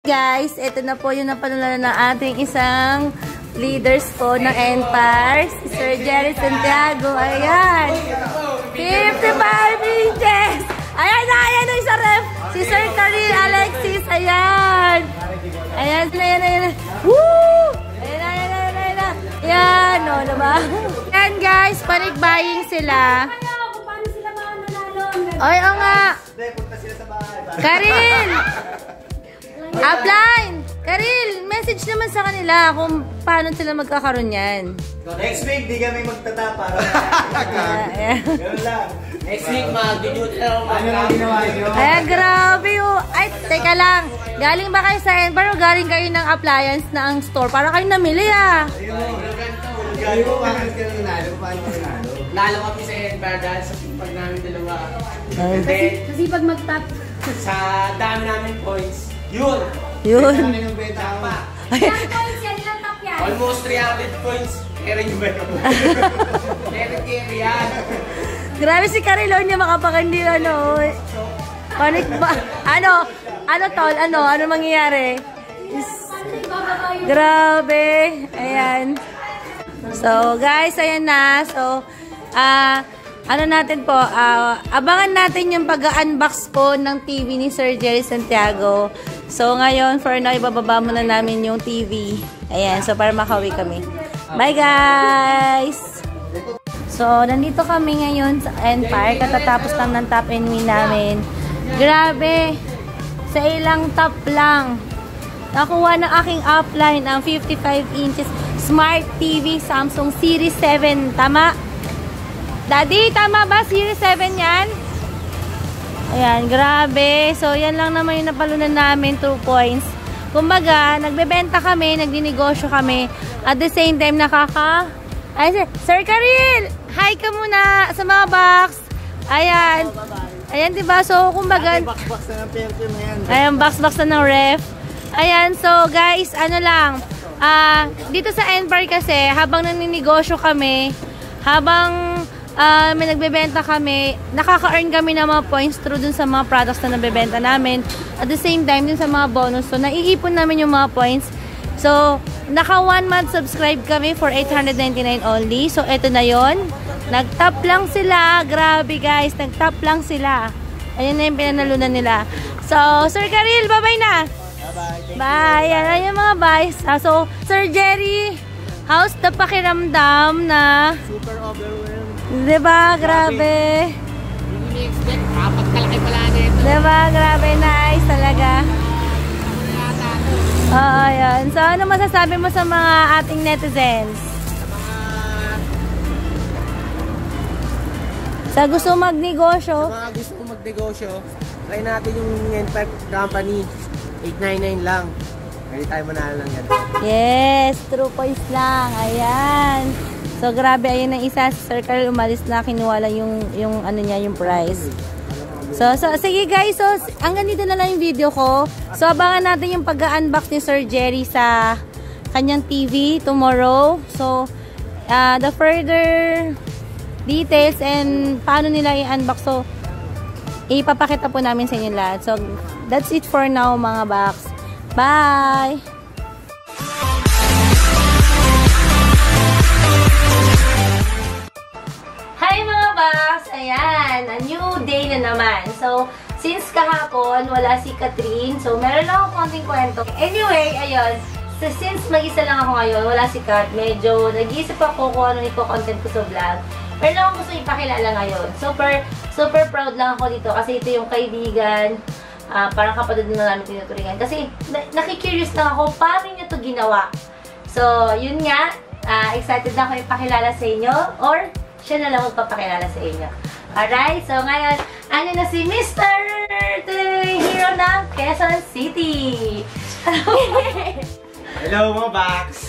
Guys, ito na po yung napanood ng ating isang leaders po ng Empire, si Sir Jerry Santiago. Ayan. 55 inches. Ayan na yung isa ref. Si Sir Karil Alexis. Ayan. Ayan. Woo! Ayan na. Ayan. O, diba? Ayan guys, panig-buying sila. Ay, o nga. Karil! Upline! Karil, message naman sa kanila kung paano sila magkakaroon yan. Next week, di kami magtatapa. Ganun lang. Next week, mag-debut na ako. Ano lang ginawa nyo? Ay, grabe oh. Ay, teka lang. Galing ba kayo sa Empire o galing kayo ng appliance na ang store? Para kayo namili ah. Ayun, bakit ka nanalo? Paano ka nanalo? Lalo kami sa Empire dahil sa pag namin dalawa. Kasi pag mag-top Sa dami namin points, yun. Ano yung beta mo? ilang points yan, ilang top yan? Almost 300 points. Kaya yung beta mo. Kaya yan. Grabe si Karil, niya makapakandi ano. Panik ba? Ano tol? Ano mangyayari? Grabe. Ayan. So guys, ayan na. So, ano natin po, abangan natin yung pag-unbox po ng TV ni Sir Jerry Santiago. So ngayon, for now, ibababa muna namin yung TV. Ayan, so para makawi kami. Bye guys! So, nandito kami ngayon sa Empire. Katatapos lang ng top and win namin. Grabe! Sa ilang top lang. Nakuha ng aking upline ang 55 inches Smart TV Samsung Series 7. Tama? Daddy, tama ba? Series 7 yan? Ayan, grabe. So, yan lang naman yung napalunan namin, 2 points. Kumbaga, nagbebenta kami, nagdinegosyo kami. At the same time, Ay, Sir Karil! Hi ka muna sa mga box. Ayan. Ayan, diba? So, kumbaga... Box na ng perfume na yan. Ayan, box na ng ref. Ayan, so guys, ano lang. Dito sa Empire kasi, habang naninegosyo kami, habang... may nagbebenta kami, nakaka-earn kami ng mga points through dun sa mga products na nabebenta namin. At the same time, dun sa mga bonus. So, naiipon namin yung mga points. So, naka 1 month subscribe kami for 899 only. So, eto na yon. Nag-top lang sila. Grabe guys, nag-top lang sila. Ayun na yung pinanalunan nila. So, Sir Karil, bye-bye na. Bye-bye. Bye. Yan yung mga buys. So, Sir Jerry, how's the pakiramdam na... Super overwhelmed. Diba? Grabe. Hindi expect, kapagkalaki pala na ito. Diba? Grabe. Nice talaga. Oo, yan. So, ano masasabi mo sa mga ating netizens? Sa gusto magnegosyo? Sa mga gusto kong magnegosyo, try natin yung Empire Company. 899 lang. Hindi tayo manalo lang yan. Yes, true points lang. Ayan. So, grabe. Ayun ang isa. Si Sir Karil umalis na. Kinuha lang yung ano niya, yung price. So, sige guys. So, hanggang dito na lang yung video ko. So, abangan natin yung pag-unbox ni Sir Jerry sa kanyang TV tomorrow. So, the further details and paano nila i-unbox. So, ipapakita po namin sa inyo lahat. So, that's it for now mga box. Bye! Hi mga box! Ayan, a new day na naman. So, since kahapon, wala si Catherine. So, meron lang akong konting kwento. Anyway, ayun. So, since mag-isa lang ako ngayon, wala si Kat. Medyo nag-iisip ako kung ano nito content ko sa vlog. Pero lang ako gusto ipakilala ngayon. Super proud lang ako dito kasi ito yung kaibigan. Parang kapatid na namin tinuturingan. Kasi nakikurious lang ako paano niya ito ginawa. So, yun nga. Excited na ako ipakilala sa inyo. Or, siya na lang magpapakilala sa inyo. Alright, so ngayon, ano na si Mr. Hero ng Quezon City. Hello mga box!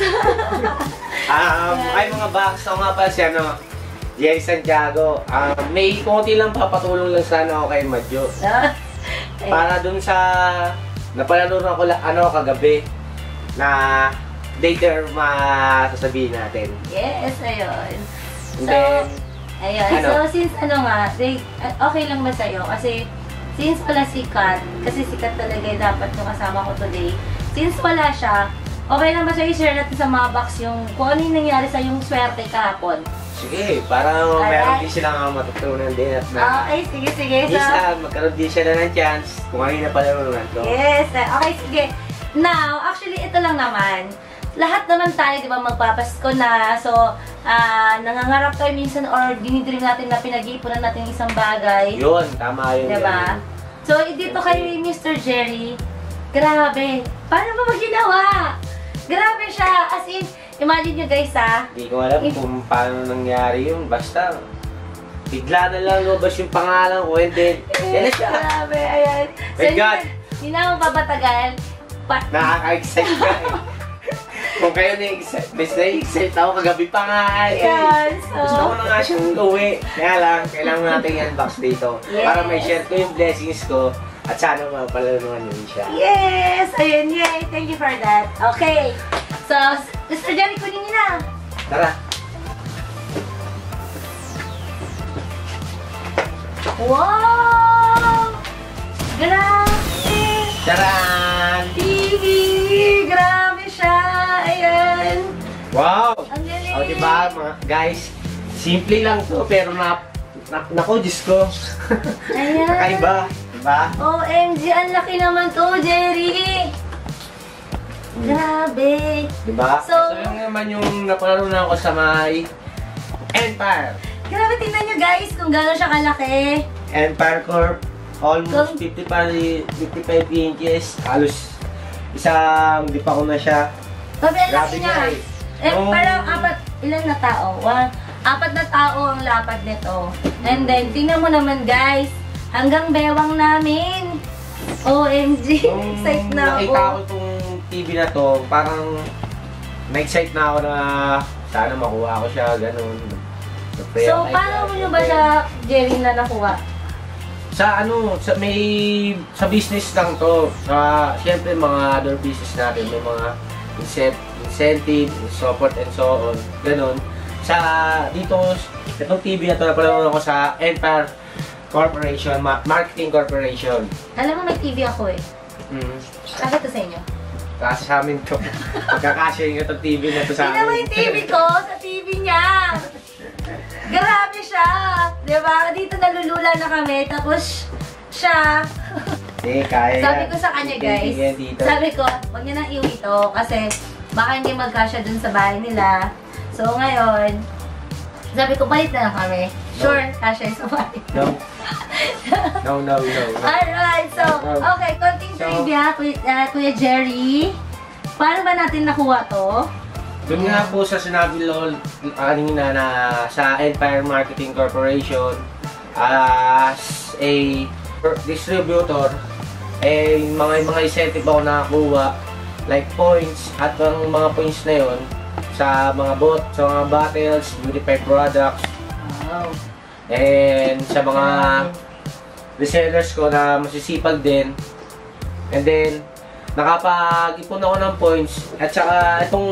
Ay mga box, ako nga pala siya, no? Jerry Santiago. May konti lang papatulong lang sana ako kay Madjo. Para dun sa napalarunan ko kagabi na later masasabihin natin. Yes, ayun. And then, ayun. So, since okay lang ba sa'yo? Kasi since wala si Kat, kasi si Kat talaga yung dapat yung kasama ko today. Since wala siya, okay lang ba siya i-share natin sa mga box yung kung ano yung nangyari sa yung swerte kahapon? Sige, parang meron din silang matutunan din at Okay, sige. So, magkaroon din siya na ng chance kung ano na pala naman to. yes, okay, sige. Now, actually, ito lang naman. Lahat naman tayo, di ba, magpapasko na. So, nangangarap tayo minsan or dinidream natin na pinag-iipunan natin isang bagay. Yun, tama yun. Diba? So, dito kay Mr. Jerry, grabe. Paano ba maginawa? Grabe siya. As in, imagine nyo guys Hindi ko alam kung paano nangyari yun. Basta, bigla na lang lumabas yung pangalan ko and then, yan na siya. Grabe, ayan. My God. Hindi na ako babatagal. Nakaka-excite ka eh. Kung kayo na-excite ako kagabi pa nga eh. Ayan, so... Gusto ko na nga siyang uwi. Kaya lang, kailangan natin i-unbox dito. Yes. Para may share ko yung blessings ko. At sana mapalanuhan yun siya. Yes! Ayun, yay! Thank you for that. Okay. So, Mr. Jerry, kunin niyo na. Tara. Wow! Grabe! Taran! TV! Grabe siya! Ayan! Wow! Ang galing! O diba mga guys, simple lang to pero naku, Diyos ko. Ayan! Kakaiba, diba? OMG! Ang laki naman to, Jerry! Grabe! Diba? So, Yung naman yung napalarunan ko sa may Empire. grabe, tingnan nyo guys kung gano'n siya kalaki. Empire Corp. Almost 55 inches. Halos isang di pa ko na siya. Grabe, ang Grabe laki niya. niya eh. Parang ilan na tao? Apat na tao ang lapad nito. And then, tingnan mo naman guys, hanggang bewang namin. OMG, excited na nakita ko ako. itong TV na to, parang na-excite na ako na sana makuha ko siya, ganun. So, paano mo nyo ba siya, Jerry, na nakuha? Sa sa business lang to. Siyempre mga other business natin, may mga incentive, support and so on. Ganun. Itong TV na to, napalaman ako sa Empire Corporation, Marketing Corporation. Alam mo, may TV ako eh. Bakit to sa inyo? Kasi sa amin to. Magkakasya yung itong TV na to sa amin. Tingnan mo yung TV ko sa TV niya. Grabe siya. Diba? Dito nalulula na kami. Tapos, siya. Kaya Sabi ko sa kanya, guys. Dito. Sabi ko, huwag niya nang iuwi to. Kasi, baka hindi magkasya dun sa bahay nila. So, ngayon, sabi ko, palit na lang kami. Sure, kasya yung sa bahay. No. Alright, so, okay, konting trivia, Kuya Jerry. Paano ba natin nakuha to? Doon nga po sa sinabi kanina na sa Empire Marketing Corporation, as a distributor, mga incentive ako nakakuha, like points, at ang mga points na yon sa mga bottles, beauty products, Wow. and sa mga resellers ko na masisipag din. And then, nakapag-ipon ako ng points. At saka, itong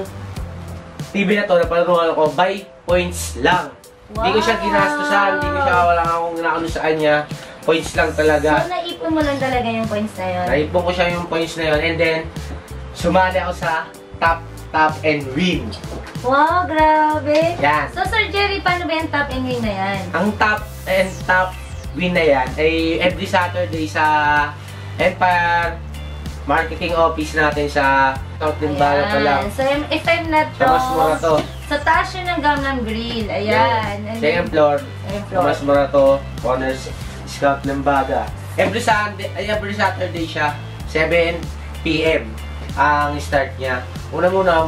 TV na to, napalaruan ako, by points lang. Hindi ko siya ginastusan, hindi ko siya, wala akong nakano sa kanya. Points lang talaga. So, naipon mo lang talaga yung points na yun? Naipon ko siya yung points na yun. And then, sumali ako sa Tap and Win. Wow, grabe! Yan. So, Sir Jerry, paano ba yung top and win na yan? Ang Tap Win na yan ay every Saturday sa Empire Marketing Office natin sa South Limbala pa lang. So, if I'm not Sa Mas wrong, Morato. sa taas yun ng Gangnam Grill. Ayan. And Second floor. Second Sa floor. Mas Morato. Corners Scout Limbaga. Every Saturday siya. 7 PM ang start niya. Una-muna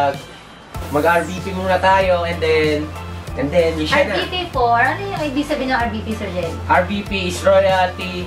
mag-RVP muna tayo and then siya na. RBP 4? Ano yung ibig sabihin ng RBP, Sir Jerry? RVP is Royalty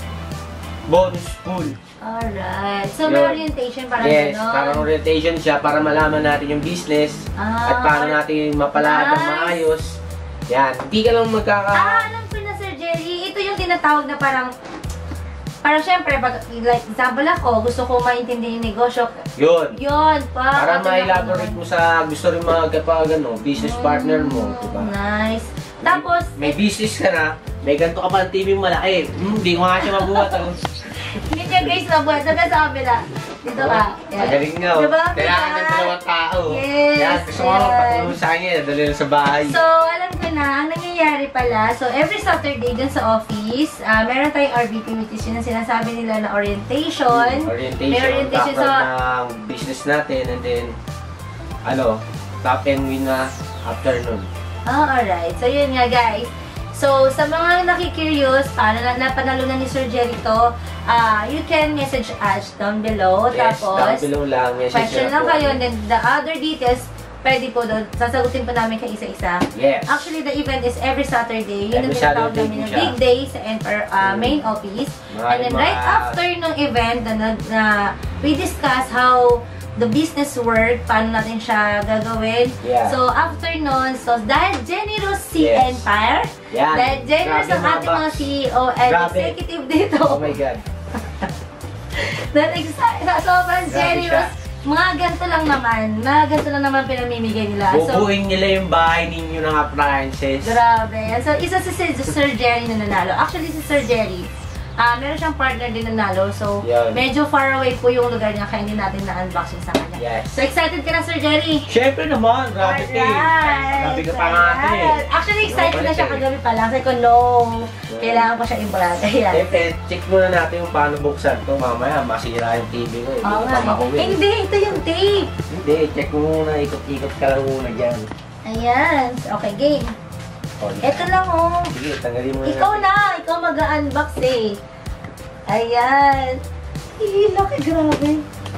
Bonus Pool. Alright. So, may Yun. orientation parang Yes, gano'n? parang orientation siya para malaman natin yung business at paano natin mapalaan ng Nice. maayos. Yan, hindi ka lang alam ko na, Sir Jerry. Ito yung tinatawag na parang syempre, like, example ako, gusto ko maintindihan yung negosyo. Yun. Yun, Para ma-elaborate mo sa gusto rin business partner mo, diba? Nice. Tapos, May business ka na, may ganito ka pa ng TV malaki. Hindi ko nga siya mabuhat. Hindi niya guys mabuhat. Sabi sa kabila. Dito ka. Yan. Magaling nga. Diba? Kailangan ng dalawang tao. Yes. Yan, gusto ko patulong sa kanya. Dali lang sa bahay. So, alam ko na, ang nangyayari pala, so every Saturday dun sa office, meron tayong RVP, which is yun ang sinasabi nila na orientation. May orientation sa ng business natin, and then, top and win na afternoon. Oh, alright. So, yun nga guys. So, sa mga nakikurious, paano napanalo na ni Sir Jerry to, you can message us down below. Yes, tapos, down below lang. question lang kayo. And then, the other details, pwede po doon. Sasagutin po namin kay isa-isa. Yes. Actually, the event is every Saturday. Yun ang Every tinatawag Saturday namin po na siya. big day sa main office. And then, right after ng event, we discuss how the business work, paano natin siya gagawin. Yeah. So, after nun, so dahil generous si Yes. Empire, Yan. dahil generous Grabe ang mga ating mga box. CEO and Grabe. executive dito, Oh my God. sobrang Grabe generous. Mga ganito lang naman pinamimigay nila. So, Bubuin nila yung bahay ninyo ng appliances. grabe. So, isa si Sir Jerry na nanalo. Actually, si Sir Jerry, meron siyang partner din nanalo. So, Yan. medyo far away po yung lugar niya kaya hindi natin na-unboxing sa kanya. Yes. So, excited ka na, Sir Jerry? Siyempre naman, grabe ka eh. Grabe ka pa nga ate eh. Actually, excited na siya Grabe. kagabi pa lang. Sabi ko, no, kailangan ko siya i-brag. Ayan. Siyempre, check muna natin yung paano buksan to. Mamaya, masira yung TV ko. Hindi Oo ko nga. pa makuwi. Hindi, ito yung tape. Hindi, check mo muna. Ikot-ikot ka lang muna dyan. Ayan. Okay, game. Oh, Ito lang, oh. sige, tanggalin mo Ikaw na. Ikaw mag-unbox eh. Ayan. Laki, grabe.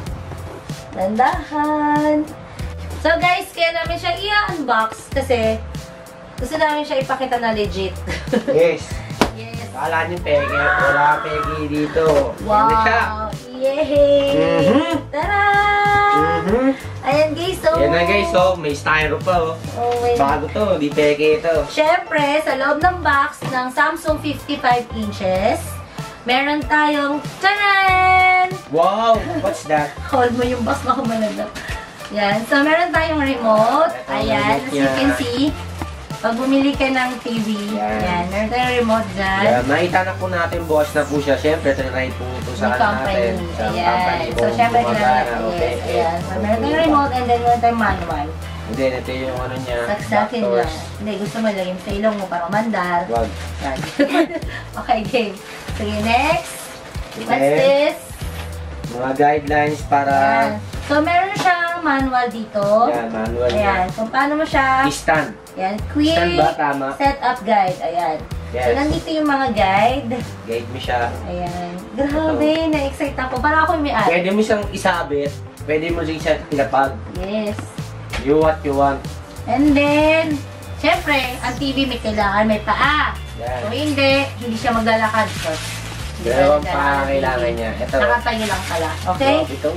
Dandahan. So guys, kaya namin siya i-unbox kasi gusto namin siya ipakita na legit. Yes. Yes. Kala niyo peke. Wala peke dito. Wow. Ano siya? Yay! Mhm. Tara! Ayan guys, so... Yan na guys, so may styro pa oh. Oh, wait. Bago to, di peke ito. Siyempre, sa loob ng box ng Samsung 55 inches, meron tayong... Taran! Wow! What's that? Hold mo yung box na kumalag. Yan. So, meron tayong remote. Ito, Ayan. remote As you can niya. see, pag bumili ka ng TV, yan. Meron tayong remote dyan. Yeah, nakita na po natin bukas na po siya. Siyempre, trinay po ito sa May natin. Sa Ayan. company So, kung syempre, gumagana. kailangan. Okay. Yes. Ayan. So, meron tayong remote and then meron tayong manual. And then, ito yung ano niya. Saksakin factors. lang. Hindi, gusto mo lagyan sa ilong mo para mandar. Wag. Yan. Okay, game. Sige, next. What's Next. this? Mga guidelines para... Ayan. So, meron siyang manual dito. Yan, manual niya. Ayan. Kung paano mo siya... Stand. Ayan. Quick Stand ba? Tama. setup guide. Ayan. Yes. So, nandito yung mga guide. Guide mo siya. Ayan. Grabe, na-excite ako. Para ako yung may-ari. Pwede mo siyang isabit. Pwede mo siya ilapag. Yes. You what you want. And then, syempre, ang TV may kailangan may paa. Yan. Kung hindi siya maglalakad. So, Dalawang pa kailangan niya. Ito. Nakatayo lang pala. Okay? Grabe ito.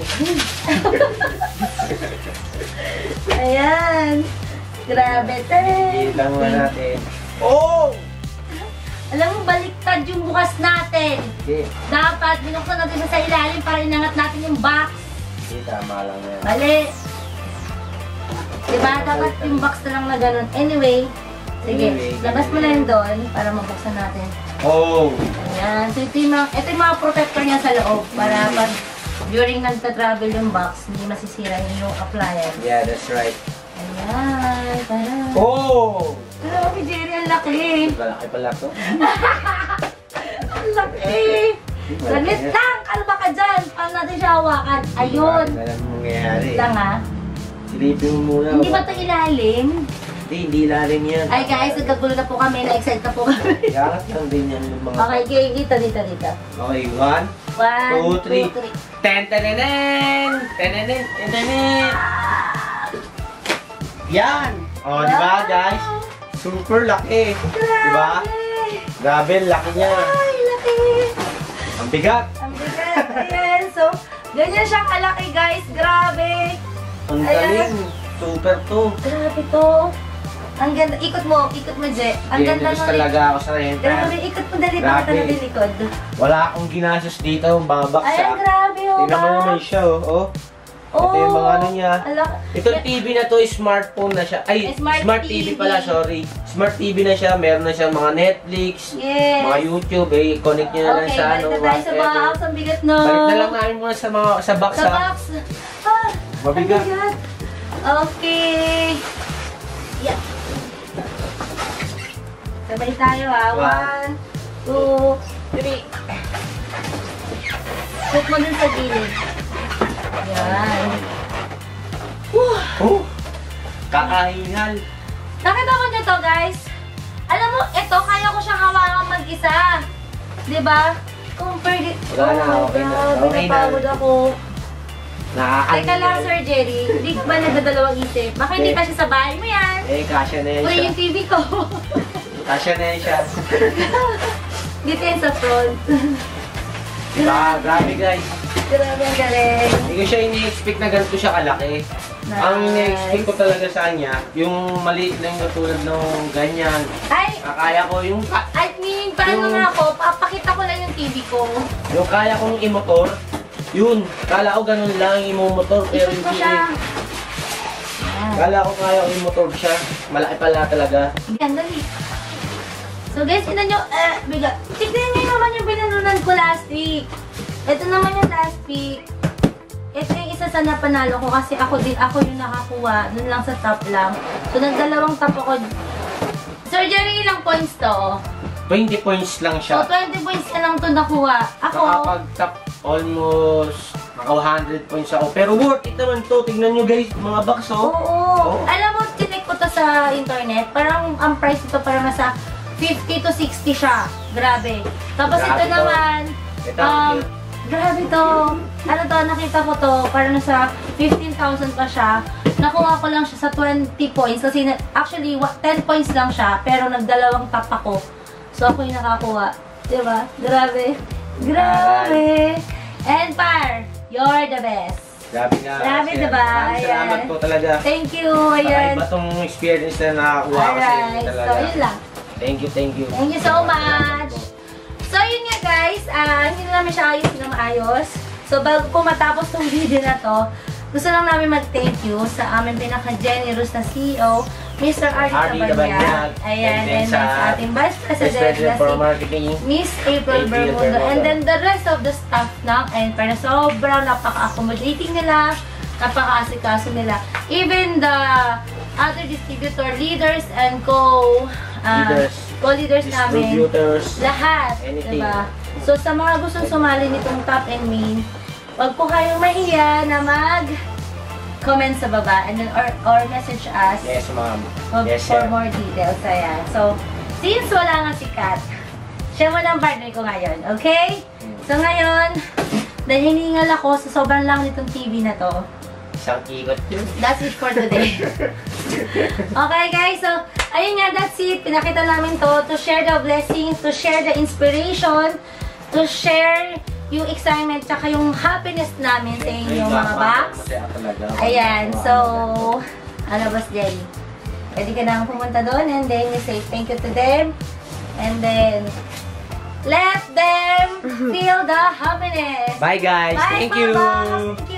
Ayan. Grabe. Hindi lang mo natin. Oh! Alam mo, baliktad yung bukas natin. Hindi. Dapat, binuksan natin siya sa ilalim para inangat natin yung box. Hindi, tama lang yan. Mali. Diba? Dapat yung box na lang na ganun. Anyway, sige. Anyway, Labas mo na yun doon para mabuksan natin. Oh! Ayan. So, ito yung mga protector niya sa loob para pag during nagta-travel yung box, hindi masisira yung appliance. Yeah, that's right. Ayan. Tara. Oh! Grabe, Jerry. Ang laki. Malaki pala to. Ang laki. Saglit lang. Kalma ka dyan. Paano natin siya hawakan? Ayun. Alam mo mangyayari. Saglit lang ha. Silipin mo muna. Hindi ba ito ilalim? Hindi ilalim yan. Ay guys, nagkagulo na po kami. Na-excite na po kami. Kakat lang din yan yung mga... Okay, okay. Dito. Okay, 1, 2, 3. Ten, tenenen! Tenenen! Tenenen! Yan! Oh, di ba guys? Super laki. Di ba? Grabe, laki niya. Ay, laki. Ang bigat. Ang bigat. Ayan. So, ganyan siya kalaki guys. Grabe. Ang Ayan. galing. Super to. Grabe to. Ang ganda. Ikot mo, Je. Ang ganda Generous ng talaga ako sa renta. Grabe, ikot mo dali. Grabe. Pakita na din likod. Wala akong ginastos dito. Babaksa. Ayan, grabe oh. Tingnan mo naman siya, oh. Ito yung mga ano niya. Ala, Itong TV na to, smartphone na siya. Ay, smart TV pala, sorry. Smart TV na siya, meron na siyang mga Netflix, yes. mga YouTube, connect nyo na lang sa ano. Okay, balik na tayo sa box. Ang bigat no. Balik na lang namin muna sa box. Sa box. Ah, Mabigat. ang bigat. Okay. Yeah. Sabay tayo ha. 1, 2, 3. Put mo dun sa gilid. Yan. Kakahingal. Nakita mo nyo to, guys? Alam mo, ito, kaya ko siyang hawakan mag-isa. Diba? Compare it. Wala na, okay na. Okay na. Napagod ako. Nakakahingal. Teka lang, Sir Jerry. Hindi ba nagdadalawang isip? Baka hindi pa siya sa bahay mo yan. Kasya na yan Uy, siya. yung TV ko. Kasya na yan siya. Dito yan sa front. Diba? Grabe guys. Grabe ang galing. Hindi ko siya ini-expect na ganito siya kalaki. Nice. Ang ini-expect ko talaga sa kanya, yung maliit lang yung tulad ng ganyan. Ay! Kaya ko yung Ay, meaning, paano nga ako? Papakita ko lang yung TV ko. yung kaya kong i-motor. Yun, kala ko ganun lang yung motor pero I-shoot ko hindi. siya. Kala ko kaya ko i-motor siya. Malaki pala talaga. Yan, dali. So guys, tignan nyo, biga. Tignan nyo naman yung pinanunan ko last week. Ito naman yung last week. Ito yung isa sa napanalo ko kasi ako yung nakakuha. Dun lang sa top lang. So, nagdalawang top ako. Sir Jerry, ilang points to? 20 points lang So, siya. 20 points na lang to nakuha. Ako, Nakapag-top almost naka 100 points ako. Pero worth it naman to. Tignan nyo guys, mga box oh. oo. Alam mo, chinek ko to sa internet. Parang ang price ito parang nasa 50 to 60 siya. Grabe. Tapos Grabe ito to. naman, Ito, grabe to. Ano to, nakita ko to, parang nasa 15,000 pa siya. Nakuha ko lang siya sa 20 points. Kasi actually, 10 points lang siya. Pero nagdalawang top ako. So ako yung nakakuha. Diba? Grabe. Grabe. And par, you're the best. Grabe nga. Grabe, sir. diba? Maraming salamat Ayan. po talaga. Thank you. Ayan. Iba tong experience na nakakuha ko sa inyo Alright. talaga. So, yun lang. Thank you, thank you. Thank you so much. So, yun nga guys. Hindi na namin siya ayos na maayos. So, bago po matapos tong video na to, gusto lang namin mag-thank you sa aming pinaka-generous na CEO, Mr. Ardy Ardy Cabanyag. Cabanyag. Ayan, And then and then sa ating Vice President na for si Marketing. Miss April April Bermudo. Bermudo. And then the rest of the staff ng Enfer na sobrang napaka-accommodating nila, napaka-asikaso nila. Even the other distributor leaders and co-leaders namin. Distributors. Lahat, Anything. diba? So, sa mga gustong sumali nitong Top and Main, wag po kayong mahiya na mag-comment sa baba and then or message us Yes, ma'am. for Yes, sir. more details. Ayan. So, since wala nga si Kat, siya mo lang partner ko ngayon, okay? So, ngayon, dahil hiningal ako sa sobrang lang nitong TV na to, Isang ikot yun. that's it for today. Okay guys, so ayun nga, that's it. Pinakita namin to share the blessings, to share the inspiration, to share yung excitement, tsaka yung happiness namin sa inyo mga box. Ayan, so ano Boss Jelly? Pwede ka na pumunta doon and then you say thank you to them and then let them feel the happiness. Bye guys. Bye, Thank you. Boss. Thank you.